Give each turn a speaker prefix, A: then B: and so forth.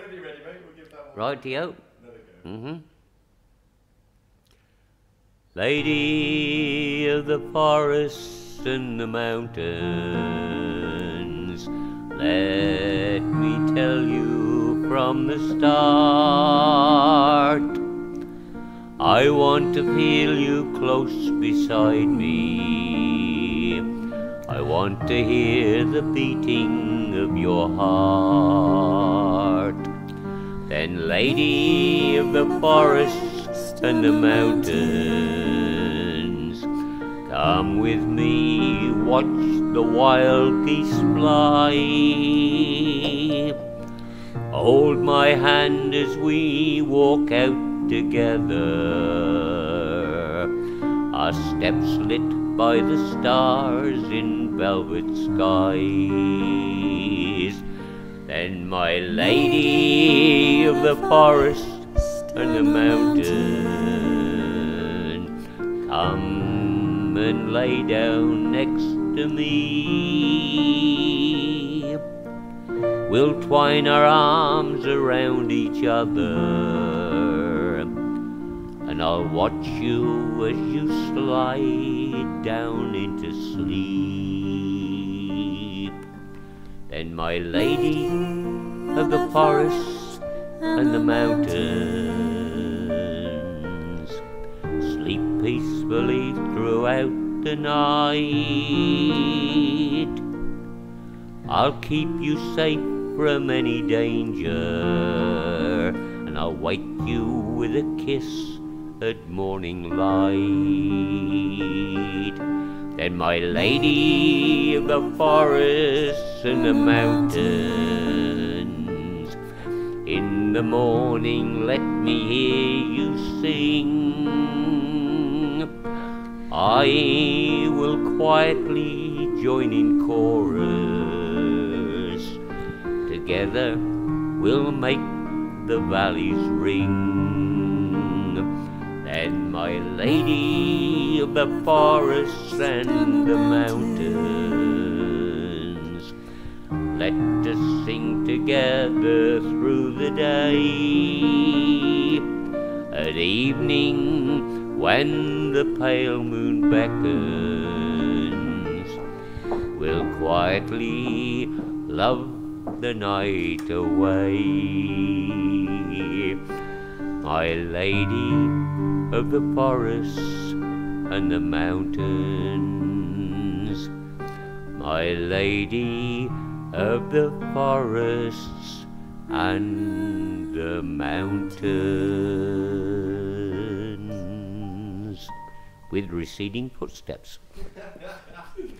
A: whenever you're ready, mate, we'll give that one.
B: Righty-o.
A: Another go.
B: Lady of the forests and the mountains, let me tell you from the start, I want to feel you close beside me. I want to hear the beating of your heart. Then, lady of the forests and the mountains, come with me, watch the wild geese fly. Hold my hand as we walk out together, our steps lit by the stars in velvet skies. Then, my lady of the forest and the mountain, come and lay down next to me. We'll twine our arms around each other, and I'll watch you as you slide down into sleep. Then, my lady of the forests and the mountains, sleep peacefully throughout the night. I'll keep you safe from any danger, and I'll wake you with a kiss at morning light. Then, my lady of the forests and the mountains, in the morning let me hear you sing. I will quietly join in chorus. Together we'll make the valleys ring. Then, my lady of the forests and the mountains, let us sing together through the day. At evening, when the pale moon beckons, we'll quietly love the night away. My lady of the forests and the mountains, my lady of the forests and the mountains, with receding footsteps.